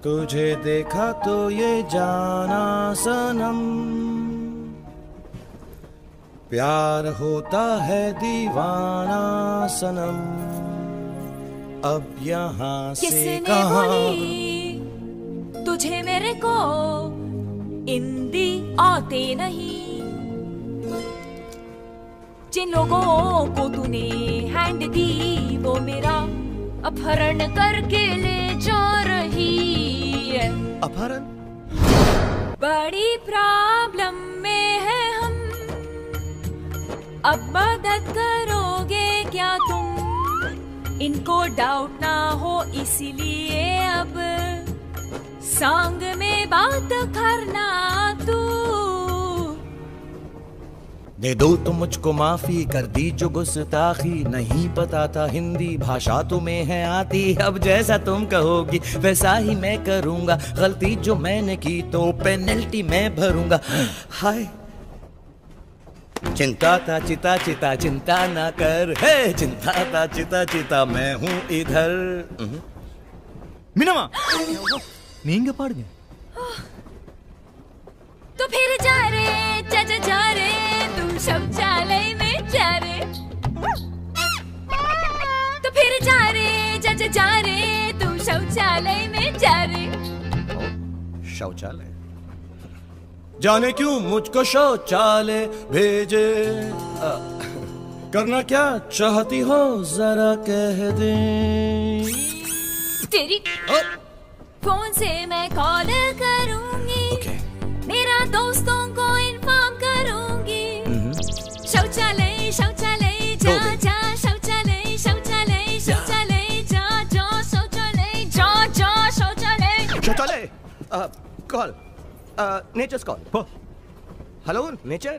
तुझे देखा तो ये जाना सनम, प्यार होता है दीवाना सनम, अब यहाँ से कहाँ। तुझे मेरे को हिंदी आते नहीं, जिन लोगों को तूने हैंड दी वो मेरा अपहरण करके ले जा रही है। अपहरण? बड़ी प्रॉब्लम में है हम, अब मदद करोगे क्या तुम? इनको डाउट ना हो इसीलिए अब सॉन्ग में बात करना तू। दे दो तो मुझको माफी, कर दी जो गुस्ताखी, नहीं पता था हिंदी भाषा तुम्हें है आती, अब जैसा तुम कहोगी वैसा ही मैं करूंगा, गलती जो मैंने की तो पेनल्टी मैं भरूंगा। हाय चिंता था चिता चिता चिंता ना कर, हे चिंता था चिता चिता मैं हूँ इधर। मीनामा नींग पाड़गे तो फिर जा रे चाचा जा रे, तुम शौचालय में जा रे। तो फिर जा रे चाचा जा रे, तुम शौचालय में जा रे। शौचालय? जाने क्यों मुझको शौचालय भेजे, करना क्या चाहती हो जरा कह दे। तेरी फोन से मैं कॉल करूंगी, मेरा दोस्तों को इन्फॉर्म करूंगी। शौचालय शौचालय जा जा, शौचालय शौचालय शौचालय जा जा, शौचालय जा जा, शौचालय शौचालय। Call nature's call. Hello nature.